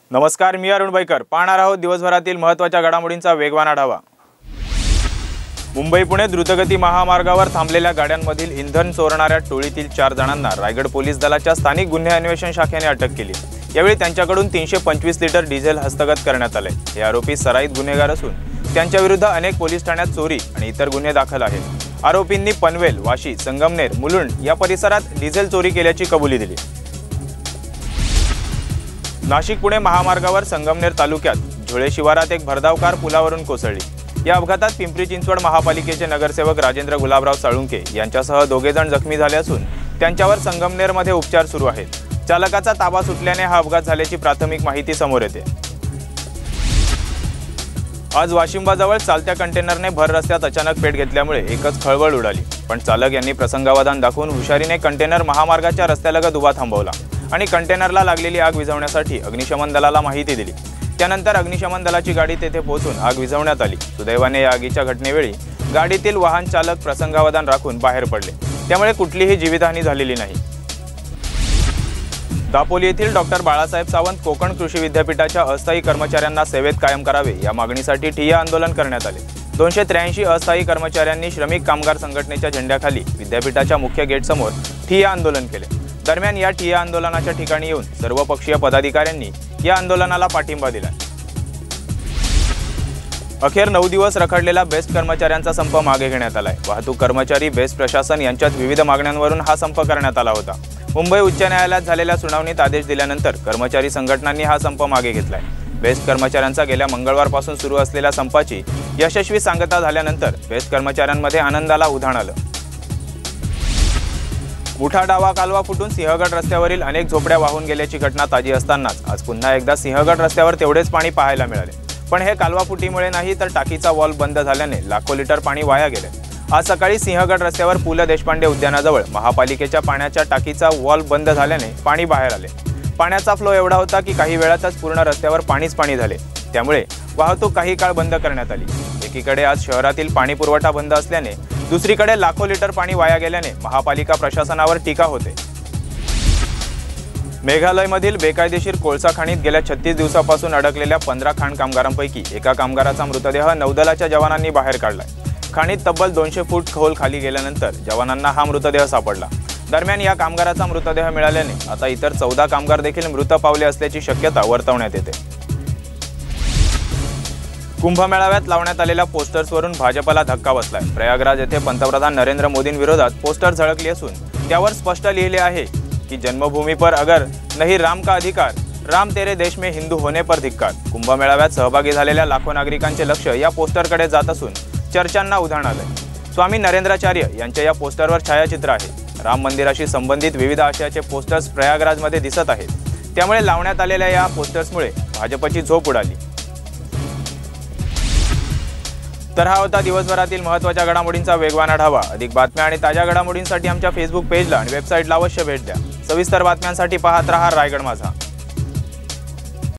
नमस्कार, मी अरुण बैकर. पाहणार आहोत दिवसभरातील महत्त्वाच्या घडामोडींचा वेगवान आढावा. मुंबई पुणे द्रुतगती महामार्गावर थांबलेल्या गाड्यांमधील इंधन चोरणाऱ्या टोळीतील 4 जणांना रायगड पोलीस दलाच्या स्थानिक गुन्हे अन्वेषण शाखेने अटक केली. यावेळी त्यांच्याकडून 325 लिटर डिझेल हस्तगत करण्यात आले. हे आरोपी सराईत गुन्हेगार असून त्यांच्या विरुद्ध अनेक पोलीस ठाण्यात चोरी आणि इतर गुन्हे दाखल आहेत. आरोपींनी पनवेल, वाशी, संगमनेर, मुलुंड या परिसरात डिझेल चोरी केल्याची कबुली दिली. नाशिक पुणे महामार्गावर संगमनेर तालुक्यात झोळे शिवारात एक भरधाव कार पुलावरून कोसळली. या अपघातात पिंपरी चिंचवड महापालिकेचे नगरसेवक राजेंद्र गुलाबराव साळुंके यांच्यासह 2 जण जखमी झाले असून त्यांच्यावर संगमनेरमध्ये उपचार सुरू आहेत. चालकाचा ताबा सुटल्याने हा अपघात झाल्याची प्राथमिक माहिती समोर येते. आज वाशिंबाजवळ चालत्या कंटेनरने भर रस्त्यात अचानक पेट घेतल्यामुळे एकच खळबळ उडाली. पण चालक यांनी प्रसंगावधान दाखवून हुशारीने कंटेनर महामार्गाच्या रस्त्यालगत उभा थांबवला आणि कंटेनरला लागलेली आग विझवण्यासाठी अग्निशमन दलाला माहिती दिली. त्यानंतर अग्निशमन दलाची गाडी तेथे पोहोचून आग विझवण्यात आली. सुदैवाने या आगीच्या घटनेवेळी गाडीतील वाहन चालक प्रसंगावधान राखून बाहेर पडले, त्यामुळे कुठलीही जीवितहानी झालेली नाही. दापोली येथील डॉक्टर बाळासाहेब सावंत कोकण कृषी विद्यापीठाच्या अस्थायी कर्मचाऱ्यांना सेवेत कायम करावे या मागणीसाठी ठिय्या आंदोलन करण्यात आले. 283 अस्थायी कर्मचाऱ्यांनी श्रमिक कामगार संघटनेच्या झेंड्याखाली विद्यापीठाच्या मुख्य गेटसमोर ठिय्या आंदोलन केले. दरम्यान या ठिय्या आंदोलनाच्या ठिकाणी येऊन सर्वपक्षीय पदाधिकाऱ्यांनी या आंदोलनाला पाठिंबा दिला. अखेर 9 दिवस रखडलेला बेस्ट कर्मचाऱ्यांचा संप मागे घेण्यात आलाय. वाहतूक कर्मचारी, बेस्ट प्रशासन यांच्यात विविध मागण्यांवरून हा संप करण्यात आला होता. मुंबई उच्च न्यायालयात झालेल्या सुनावणीत आदेश दिल्यानंतर कर्मचारी संघटनांनी हा संप मागे घेतलाय. बेस्ट कर्मचाऱ्यांचा गेल्या मंगळवारपासून सुरू असलेल्या संपाची यशस्वी सांगता झाल्यानंतर बेस्ट कर्मचाऱ्यांमध्ये आनंदाला उधाण आलं. मुठा डावा कालवा फुटून सिंहगड रस्त्यावरील अनेक झोपड्या वाहून गेल्याची घटना ताजी असतानाच आज पुन्हा एकदा सिंहगड रस्त्यावर तेवढेच पाणी पाहायला मिळाले. पण हे कालवा फुटीमुळे नाही तर टाकीचा वॉल बंद झाल्याने लाखो लिटर पाणी वाया गेले. आज सकाळी सिंहगड रस्त्यावर पु ल देशपांडे उद्यानाजवळ महापालिकेच्या पाण्याच्या टाकीचा वॉल बंद झाल्याने पाणी बाहेर आले. पाण्याचा फ्लो एवढा होता की काही वेळातच पूर्ण रस्त्यावर पाणीच पाणी झाले. त्यामुळे वाहतूक काही काळ बंद करण्यात आली. एकीकडे आज शहरातील पाणी पुरवठा बंद असल्याने दुसरीकडे लाखो लिटर पाणी वाया गेल्याने महापालिका प्रशासनावर टीका होते. मेघालयमधील बेकायदेशीर कोळसा खाणीत गेल्या 36 दिवसापासून अडकलेल्या 15 खाण कामगारांपैकी एका कामगाराचा मृतदेह नौदलाच्या जवानांनी बाहेर काढलाय. खाणीत तब्बल 200 फूट खोल खाली गेल्यानंतर जवानांना हा मृतदेह सापडला. दरम्यान या कामगाराचा मृतदेह मिळाल्याने आता इतर 14 कामगार देखील मृत पावले असल्याची शक्यता वर्तवण्यात येते. कुंभमेळाव्यात लावण्यात आलेल्या पोस्टर्सवरून भाजपला धक्का बसलाय. प्रयागराज येथे पंतप्रधान नरेंद्र मोदींविरोधात पोस्टर झळकली असून त्यावर स्पष्ट लिहिले आहे की जन्मभूमी पर अगर नहीं राम का अधिकार, राम तेरे देश में हिंदू होने पर धिक्कार. कुंभमेळाव्यात सहभागी झालेल्या लाखो नागरिकांचे लक्ष या पोस्टरकडे जात असून चर्चांना उधाण आलंय. स्वामी नरेंद्राचार्य यांच्या या पोस्टरवर छायाचित्र आहे. राम मंदिराशी संबंधित विविध आशयाचे पोस्टर्स प्रयागराजमध्ये दिसत आहेत. त्यामुळे लावण्यात आलेल्या या पोस्टर्समुळे भाजपची झोप उडाली. तर हा होता दिवसभरातील महत्त्वाच्या घडामोडींचा वेगवान आढावा. अधिक बातम्या आणि ताज्या घडामोडींसाठी आमच्या फेसबुक पेजला आणि वेबसाईटला अवश्य भेट द्या. सविस्तर बातम्यांसाठी पाहत रहा रायगड माझा.